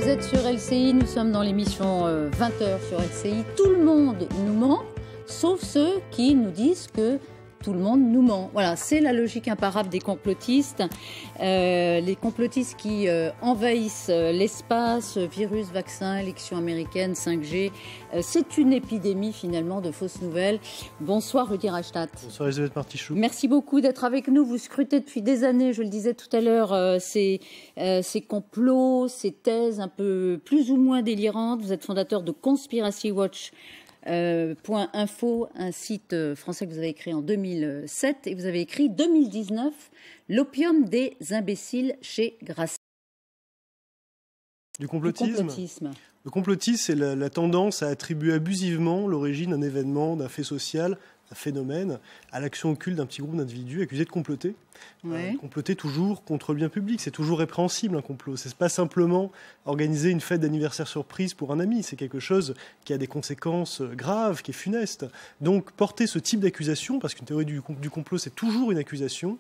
Vous êtes sur LCI, nous sommes dans l'émission 20h sur LCI. Tout le monde nous ment, sauf ceux qui nous disent que tout le monde nous ment. Voilà, c'est la logique imparable des complotistes. Les complotistes qui envahissent l'espace, virus, vaccin, élection américaine, 5G. C'est une épidémie finalement de fausses nouvelles. Bonsoir Rudy Reichstadt. Bonsoir Elisabeth Martichoux. Merci beaucoup d'être avec nous. Vous scrutez depuis des années, je le disais tout à l'heure, ces complots, ces thèses un peu plus ou moins délirantes. Vous êtes fondateur de Conspiracy Watch. .info, un site français que vous avez créé en 2007 et vous avez écrit 2019, l'opium des imbéciles chez Grasset. Du complotisme. Le complotisme, c'est la tendance à attribuer abusivement l'origine d'un événement, d'un fait social, d'un phénomène, à l'action occulte d'un petit groupe d'individus accusés de comploter. Ouais. Comploter toujours contre le bien public, c'est toujours répréhensible un complot. C'est pas simplement organiser une fête d'anniversaire surprise pour un ami, c'est quelque chose qui a des conséquences graves, qui est funeste. Donc porter ce type d'accusation, parce qu'une théorie du complot c'est toujours une accusation,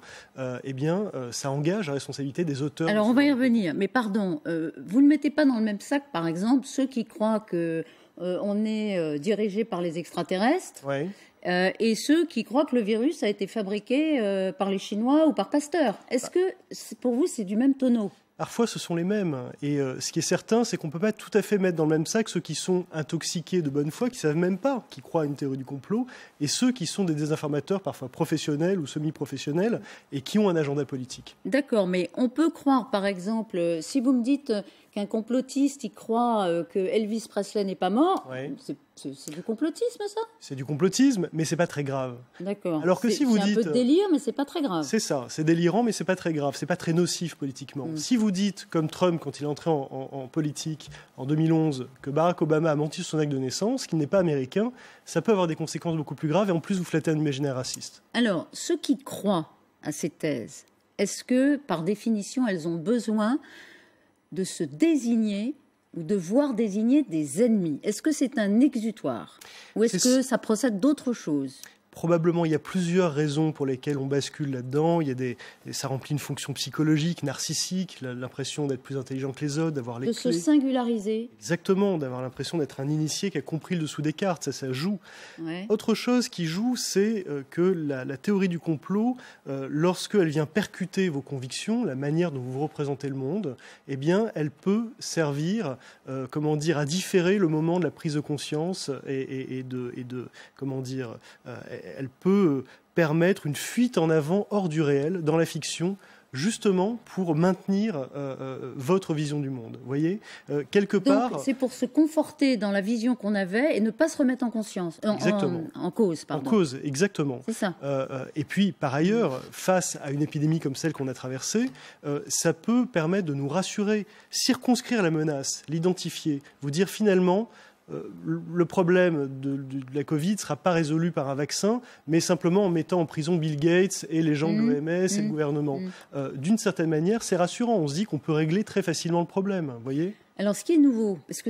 ça engage la responsabilité des auteurs. Alors on va y revenir, mais pardon, vous ne mettez pas dans le même sac par exemple ceux qui croient que on est dirigé par les extraterrestres. Ouais. Et ceux qui croient que le virus a été fabriqué par les Chinois ou par Pasteur. Est-ce que, pour vous, c'est du même tonneau ? Parfois, ce sont les mêmes. Et ce qui est certain, c'est qu'on ne peut pas tout à fait mettre dans le même sac ceux qui sont intoxiqués de bonne foi, qui ne savent même pas, qui croient à une théorie du complot, et ceux qui sont des désinformateurs, parfois professionnels ou semi-professionnels, et qui ont un agenda politique. D'accord, mais on peut croire, par exemple, si vous me dites qu'un complotiste, il croit que Elvis Presley n'est pas mort, ouais. C'est du complotisme, ça ? C'est du complotisme, mais c'est pas très grave. D'accord. Alors que si vous dites... C'est un peu de délire, mais c'est pas très grave. C'est ça, c'est délirant, mais c'est pas très grave, c'est pas très nocif politiquement. Si vous dites, comme Trump, quand il est entré en politique en 2011, que Barack Obama a menti sur son acte de naissance, qu'il n'est pas américain, ça peut avoir des conséquences beaucoup plus graves, et en plus vous flattez un imaginaire raciste. Alors, ceux qui croient à ces thèses, est-ce que, par définition, elles ont besoin de se désigner ou de voir désigner des ennemis? Est-ce que c'est un exutoire? Ou est-ce que ça procède d'autre chose? Probablement, il y a plusieurs raisons pour lesquelles on bascule là-dedans. Ça remplit une fonction psychologique, narcissique, l'impression d'être plus intelligent que les autres, d'avoir les clés. De se singulariser. Exactement, d'avoir l'impression d'être un initié qui a compris le dessous des cartes, ça joue. Ouais. Autre chose qui joue, c'est que la théorie du complot, lorsqu'elle vient percuter vos convictions, la manière dont vous représentez le monde, eh bien, elle peut servir, à différer le moment de la prise de conscience elle peut permettre une fuite en avant hors du réel dans la fiction, justement pour maintenir votre vision du monde. Vous voyez, quelque part... Donc, c'est pour se conforter dans la vision qu'on avait et ne pas se remettre en conscience, en cause. Pardon. En cause, exactement. C'est ça. Et puis, par ailleurs, face à une épidémie comme celle qu'on a traversée, ça peut permettre de nous rassurer, circonscrire la menace, l'identifier, vous dire finalement... le problème de la Covid ne sera pas résolu par un vaccin, mais simplement en mettant en prison Bill Gates et les gens de l'OMS et le gouvernement. D'une certaine manière, c'est rassurant. On se dit qu'on peut régler très facilement le problème. Vous voyez ? Alors, ce qui est nouveau, parce que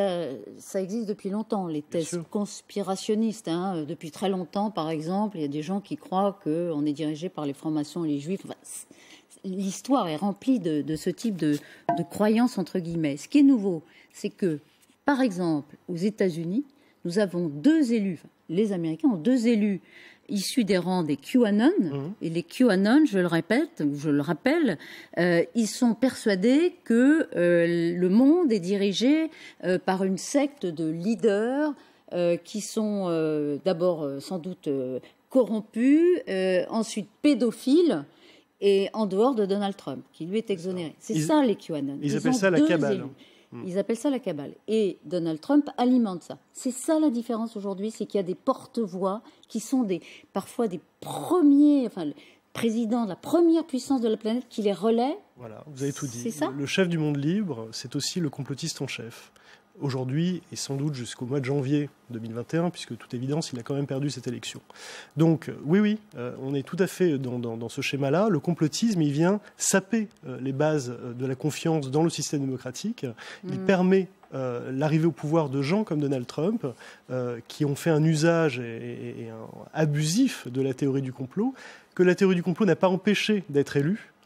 ça existe depuis longtemps, les thèses conspirationnistes. Depuis très longtemps, par exemple, il y a des gens qui croient qu'on est dirigé par les francs-maçons et les juifs. Enfin, l'histoire est remplie de ce type de croyances, entre guillemets. Ce qui est nouveau, c'est que par exemple, aux États-Unis, nous avons 2 élus, les Américains ont 2 élus issus des rangs des QAnon. Et les QAnon, je le rappelle, ils sont persuadés que le monde est dirigé par une secte de leaders qui sont d'abord sans doute corrompus, ensuite pédophiles, et en dehors de Donald Trump, qui lui est exonéré. C'est ça les QAnon. Ils appellent ça la cabale. Ils appellent ça la cabale. Et Donald Trump alimente ça. C'est ça la différence aujourd'hui, c'est qu'il y a des porte-voix qui sont parfois des premiers, présidents de la première puissance de la planète qui les relaient. Voilà, vous avez tout dit. C'est ça ? Le chef du monde libre, c'est aussi le complotiste en chef. Aujourd'hui, et sans doute jusqu'au mois de janvier 2021, puisque toute évidence, il a quand même perdu cette élection. Donc, oui, on est tout à fait dans ce schéma-là. Le complotisme, il vient saper les bases de la confiance dans le système démocratique. Il permet l'arrivée au pouvoir de gens comme Donald Trump, qui ont fait un usage abusif de la théorie du complot, que la théorie du complot n'a pas empêché d'être élue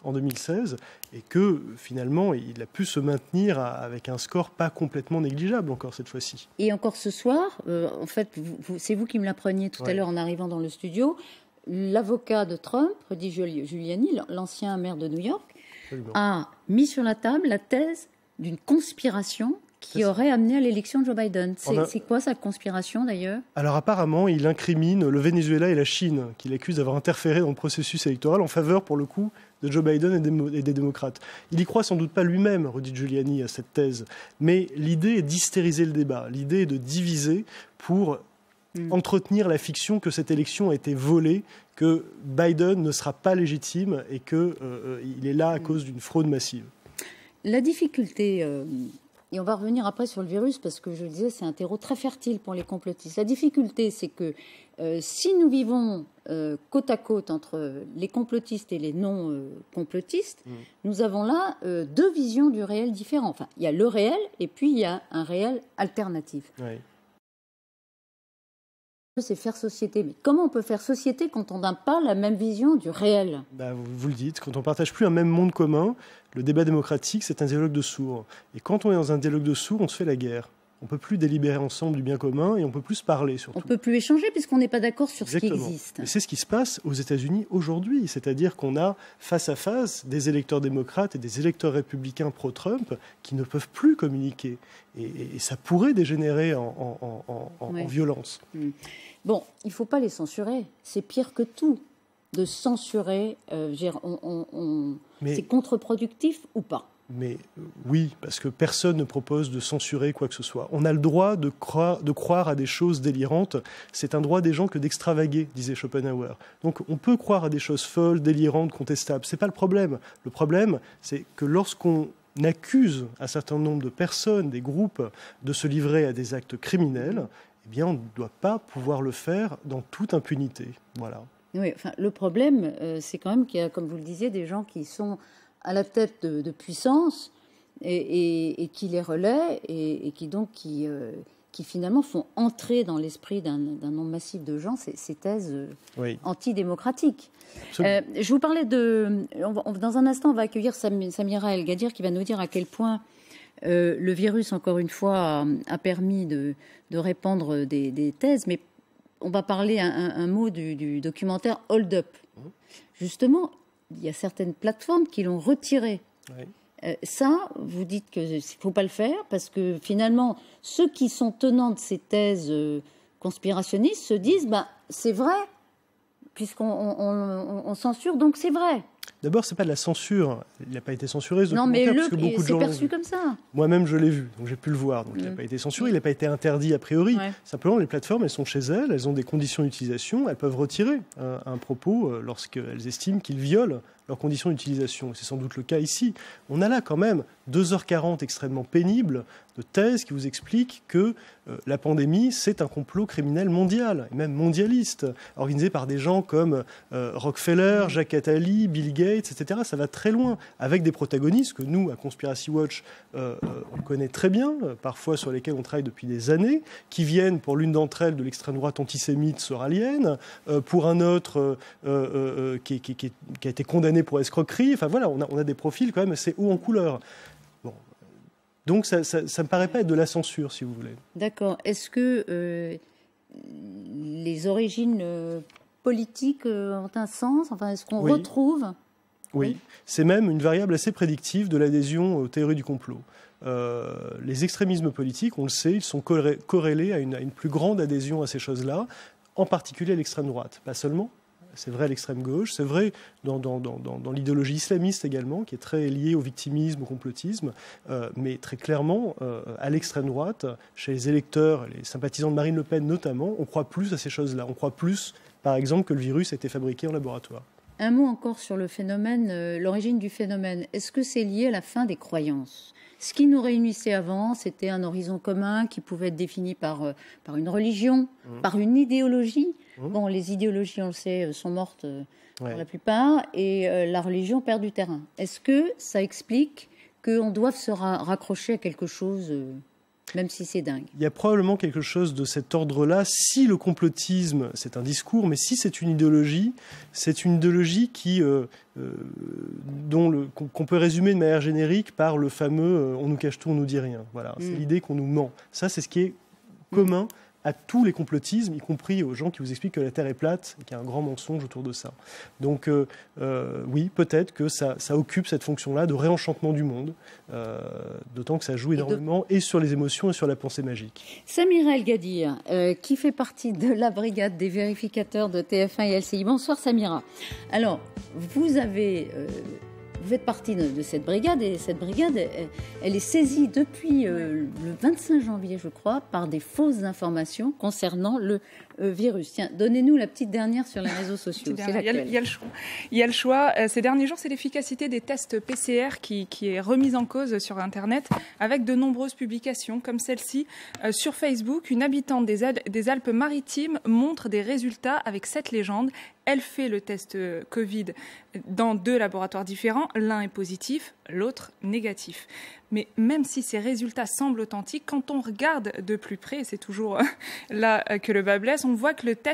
en 2016 et que finalement il a pu se maintenir avec un score pas complètement négligeable encore cette fois-ci. Et encore ce soir, en fait, c'est vous qui me l'appreniez tout à l'heure en arrivant dans le studio, l'avocat de Trump, Rudy Giuliani, l'ancien maire de New York, a mis sur la table la thèse d'une conspiration qui aurait amené à l'élection de Joe Biden. C'est quoi cette conspiration d'ailleurs? Alors apparemment, il incrimine le Venezuela et la Chine, qu'il accuse d'avoir interféré dans le processus électoral en faveur, pour le coup, de Joe Biden et des démocrates. Il y croit sans doute pas lui-même, Rudy Giuliani, à cette thèse, mais l'idée est d'hystériser le débat, l'idée est de diviser pour entretenir la fiction que cette élection a été volée, que Biden ne sera pas légitime et qu'il est là à cause d'une fraude massive. La difficulté... Et on va revenir après sur le virus parce que je le disais, c'est un terreau très fertile pour les complotistes. La difficulté, c'est que si nous vivons côte à côte entre les complotistes et les non-complotistes, nous avons là deux visions du réel différents. Enfin, il y a le réel et puis il y a un réel alternatif. Oui. C'est faire société. Mais comment on peut faire société quand on n'a pas la même vision du réel? Vous le dites, quand on ne partage plus un même monde commun, le débat démocratique, c'est un dialogue de sourds. Et quand on est dans un dialogue de sourds, on se fait la guerre. On ne peut plus délibérer ensemble du bien commun et on ne peut plus se parler surtout. On ne peut plus échanger puisqu'on n'est pas d'accord sur ce qui existe. Et c'est ce qui se passe aux États-Unis aujourd'hui. C'est-à-dire qu'on a face à face des électeurs démocrates et des électeurs républicains pro-Trump qui ne peuvent plus communiquer. Et ça pourrait dégénérer en violence. Bon, il ne faut pas les censurer. C'est pire que tout de censurer. C'est contre-productif ou pas? Mais oui, parce que personne ne propose de censurer quoi que ce soit. On a le droit de croire à des choses délirantes. C'est un droit des gens que d'extravaguer, disait Schopenhauer. Donc on peut croire à des choses folles, délirantes, contestables. Ce n'est pas le problème. Le problème, c'est que lorsqu'on accuse un certain nombre de personnes, des groupes, de se livrer à des actes criminels, eh bien on ne doit pas pouvoir le faire dans toute impunité. Voilà. Oui, enfin, le problème, c'est quand même qu'il y a, comme vous le disiez, des gens qui sont à la tête de puissance et qui les relaient et qui finalement font entrer dans l'esprit d'un nombre massif de gens ces thèses antidémocratiques. Je vous parlais dans un instant, on va accueillir Samira El Gadir qui va nous dire à quel point le virus, encore une fois, a permis de répandre des thèses, mais on va parler un mot du documentaire Hold Up. Justement, il y a certaines plateformes qui l'ont retiré. Oui. Ça, vous dites qu'il ne faut pas le faire parce que finalement, ceux qui sont tenants de ces thèses conspirationnistes se disent c'est vrai, puisqu'on censure, donc c'est vrai. D'abord, ce n'est pas de la censure. Il n'a pas été censuré, ce documentaire, parce que beaucoup de gens c'est perçu comme ça. Moi-même, je l'ai vu, donc j'ai pu le voir. Donc il n'a pas été censuré, il n'a pas été interdit a priori. Ouais. Simplement, les plateformes, elles sont chez elles, elles ont des conditions d'utilisation, elles peuvent retirer un propos lorsqu'elles estiment qu'il viole leurs conditions d'utilisation. C'est sans doute le cas ici. On a là quand même 2h40 extrêmement pénibles de thèses qui vous expliquent que la pandémie, c'est un complot criminel mondial, et même mondialiste, organisé par des gens comme Rockefeller, Jacques Attali, Bill Gates, etc. Ça va très loin, avec des protagonistes que nous, à Conspiracy Watch, on connaît très bien, parfois sur lesquels on travaille depuis des années, qui viennent pour l'une d'entre elles de l'extrême droite antisémite soralienne, pour un autre qui a été condamné pour escroquerie. Enfin voilà, on a des profils quand même assez hauts en couleur. Bon. Donc ça ne me paraît pas être de la censure, si vous voulez. D'accord. Est-ce que les origines politiques ont un sens? Enfin, est-ce qu'on retrouve... Oui, c'est même une variable assez prédictive de l'adhésion aux théories du complot. Les extrémismes politiques, on le sait, ils sont corrélés à une plus grande adhésion à ces choses-là, en particulier à l'extrême droite. Pas seulement. C'est vrai à l'extrême gauche, c'est vrai dans l'idéologie islamiste également, qui est très liée au victimisme, au complotisme, mais très clairement, à l'extrême droite, chez les électeurs, les sympathisants de Marine Le Pen notamment, on croit plus à ces choses-là. On croit plus, par exemple, que le virus a été fabriqué en laboratoire. Un mot encore sur le phénomène, l'origine du phénomène. Est-ce que c'est lié à la fin des croyances ? Ce qui nous réunissait avant, c'était un horizon commun qui pouvait être défini par une religion, par une idéologie. Bon, les idéologies, on le sait, sont mortes pour la plupart, et la religion perd du terrain. Est-ce que ça explique qu'on doive se raccrocher à quelque chose Même si c'est dingue. Il y a probablement quelque chose de cet ordre-là. Si le complotisme, c'est un discours, mais si c'est une idéologie qui, qu'on peut résumer de manière générique par le fameux « on nous cache tout, on nous dit rien ». Voilà, c'est l'idée qu'on nous ment. Ça, c'est ce qui est commun à tous les complotismes, y compris aux gens qui vous expliquent que la Terre est plate et qu'il y a un grand mensonge autour de ça. Donc oui, peut-être que ça occupe cette fonction-là de réenchantement du monde, d'autant que ça joue énormément et sur les émotions et sur la pensée magique. Samira El Gadir, qui fait partie de la brigade des vérificateurs de TF1 et LCI. Bonsoir Samira. Alors, vous faites partie de cette brigade et cette brigade, elle est saisie depuis le 25 janvier, je crois, par des fausses informations concernant le virus. Tiens, donnez-nous la petite dernière sur les réseaux sociaux. Il y a le choix. Ces derniers jours, c'est l'efficacité des tests PCR qui est remise en cause sur Internet avec de nombreuses publications comme celle-ci. Sur Facebook, une habitante des Alpes-Maritimes montre des résultats avec cette légende. Elle fait le test Covid dans 2 laboratoires différents. L'un est positif, l'autre négatif. Mais même si ces résultats semblent authentiques, quand on regarde de plus près, et c'est toujours là que le bas blesse, on voit que les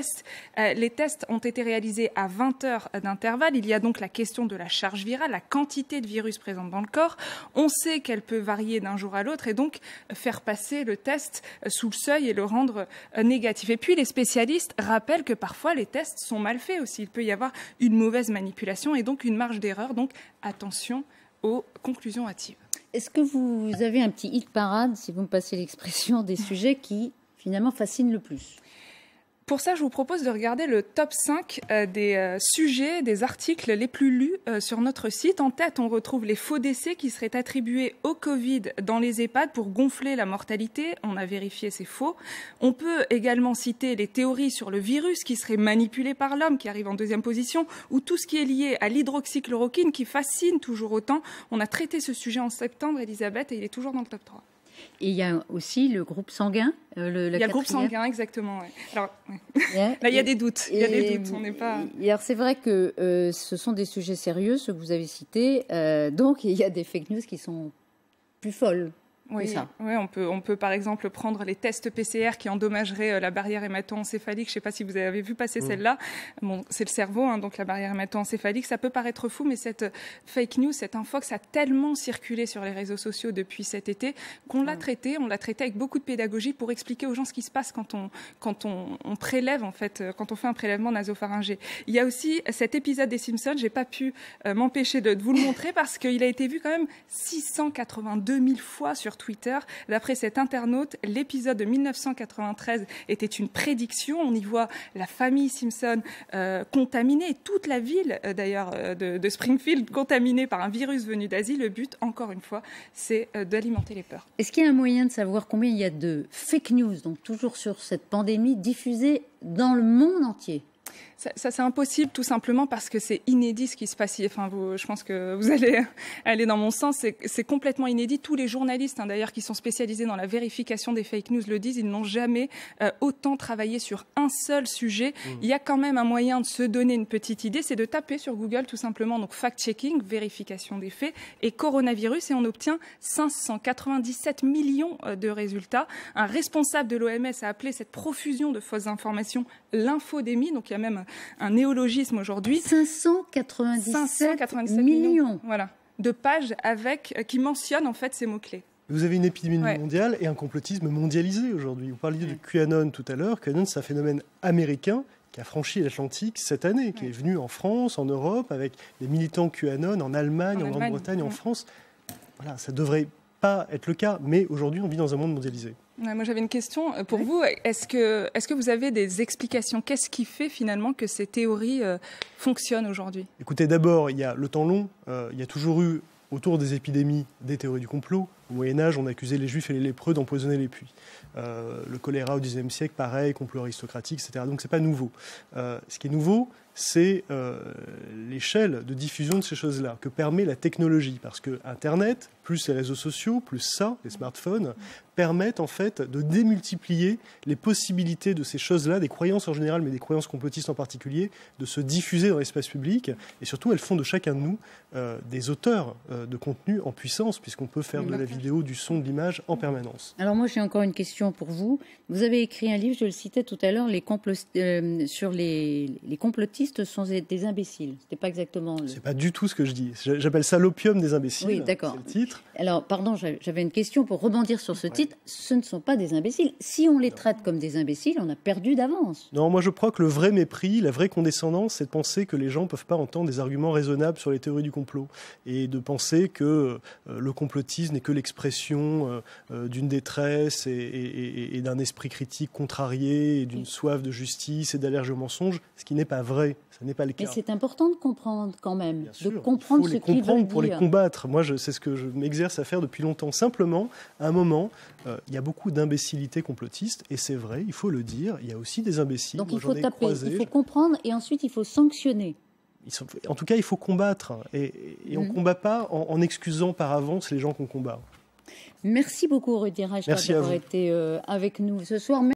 tests ont été réalisés à 20 heures d'intervalle. Il y a donc la question de la charge virale, la quantité de virus présente dans le corps. On sait qu'elle peut varier d'un jour à l'autre et donc faire passer le test sous le seuil et le rendre négatif. Et puis les spécialistes rappellent que parfois les tests sont mal faits aussi. Il peut y avoir une mauvaise manipulation et donc une marge d'erreur. Donc attention aux conclusions hâtives. Est-ce que vous avez un petit hit parade, si vous me passez l'expression, des sujets qui finalement fascinent le plus ? Pour ça, je vous propose de regarder le top 5 des sujets, des articles les plus lus sur notre site. En tête, on retrouve les faux décès qui seraient attribués au Covid dans les EHPAD pour gonfler la mortalité. On a vérifié, c'est faux. On peut également citer les théories sur le virus qui serait manipulé par l'homme, qui arrive en 2e position, ou tout ce qui est lié à l'hydroxychloroquine qui fascine toujours autant. On a traité ce sujet en septembre, Elisabeth, et il est toujours dans le top 3. Et il y a aussi le groupe sanguin. Il y a le groupe sanguin, exactement. Ouais. Alors, là, il y a des doutes. Il y a des doutes. On n'est pas. Alors, c'est vrai que ce sont des sujets sérieux, ceux que vous avez cités. Donc, il y a des fake news qui sont plus folles. Oui, ça. Oui, on peut par exemple prendre les tests PCR qui endommageraient la barrière hémato-encéphalique. Je ne sais pas si vous avez vu passer celle-là. Bon, c'est le cerveau, donc la barrière hémato-encéphalique. Ça peut paraître fou, mais cette fake news, cette infox a tellement circulé sur les réseaux sociaux depuis cet été qu'on l'a traité. On l'a traité avec beaucoup de pédagogie pour expliquer aux gens ce qui se passe quand on prélève, en fait, quand on fait un prélèvement nasopharyngé. Il y a aussi cet épisode des Simpsons. J'ai pas pu m'empêcher de vous le montrer parce qu'il a été vu quand même 682 000 fois sur Twitter. D'après cet internaute, l'épisode de 1993 était une prédiction. On y voit la famille Simpson contaminée, toute la ville d'ailleurs de Springfield contaminée par un virus venu d'Asie. Le but, encore une fois, c'est d'alimenter les peurs. Est-ce qu'il y a un moyen de savoir combien il y a de fake news, donc toujours sur cette pandémie, diffusée dans le monde entier ? Ça, c'est impossible, tout simplement parce que c'est inédit ce qui se passe. Enfin, je pense que vous allez aller dans mon sens. C'est complètement inédit. Tous les journalistes, d'ailleurs, qui sont spécialisés dans la vérification des fake news le disent. Ils n'ont jamais autant travaillé sur un seul sujet. Il y a quand même un moyen de se donner une petite idée. C'est de taper sur Google, tout simplement, donc fact-checking, vérification des faits, et coronavirus, et on obtient 597 millions de résultats. Un responsable de l'OMS a appelé cette profusion de fausses informations l'infodémie. Donc, il y a même un néologisme aujourd'hui. 597 millions. Voilà, de pages qui mentionnent en fait ces mots-clés. Vous avez une épidémie mondiale et un complotisme mondialisé aujourd'hui. Vous parliez de QAnon tout à l'heure. QAnon, c'est un phénomène américain qui a franchi l'Atlantique cette année, qui est venu en France, en Europe, avec des militants QAnon en Allemagne, en Grande-Bretagne, en France. Voilà, ça ne devrait pas être le cas, mais aujourd'hui, on vit dans un monde mondialisé. Moi, j'avais une question pour vous. Est-ce que vous avez des explications ? Qu'est-ce qui fait finalement que ces théories fonctionnent aujourd'hui ? Écoutez, d'abord, il y a le temps long. Il y a toujours eu, autour des épidémies, des théories du complot. Au Moyen-Âge, on accusait les Juifs et les lépreux d'empoisonner les puits. Le choléra au XIXe siècle, pareil, complot aristocratique, etc. Donc, ce n'est pas nouveau. Ce qui est nouveau, c'est l'échelle de diffusion de ces choses-là que permet la technologie. Parce que Internet, plus les réseaux sociaux, plus ça, les smartphones, permettent en fait de démultiplier les possibilités de ces choses-là, des croyances en général, mais des croyances complotistes en particulier, de se diffuser dans l'espace public. Et surtout, elles font de chacun de nous des auteurs de contenu en puissance, puisqu'on peut faire de la vidéo, du son, de l'image en permanence. Alors moi, j'ai encore une question pour vous. Vous avez écrit un livre, je le citais tout à l'heure, sur les complotistes sont des imbéciles. C'était pas exactement... C'est pas du tout ce que je dis. J'appelle ça l'opium des imbéciles. Oui, d'accord. C'est le titre. Alors, pardon, j'avais une question pour rebondir sur ce titre. Ce ne sont pas des imbéciles. Si on les traite comme des imbéciles, on a perdu d'avance. Non, moi je crois que le vrai mépris, la vraie condescendance, c'est de penser que les gens ne peuvent pas entendre des arguments raisonnables sur les théories du complot et de penser que le complotisme n'est que l'expression d'une détresse et d'un esprit critique contrarié, et d'une soif de justice et d'allergie au mensonge, ce qui n'est pas vrai. Ce n'est pas le cas. Mais c'est important de comprendre quand même, Bien sûr, de comprendre ce qu'ils veulent dire. Il faut les comprendre pour les combattre. Moi, c'est ce que je m'exerce à faire depuis longtemps. Simplement, à un moment, il y a beaucoup d'imbécilité complotiste, et c'est vrai, il faut le dire, il y a aussi des imbéciles. Donc il faut taper, il faut comprendre, et ensuite il faut sanctionner. En tout cas, il faut combattre, et on ne combat pas en excusant par avance les gens qu'on combat. Merci beaucoup, Rudy Reichert, d'avoir été avec nous ce soir.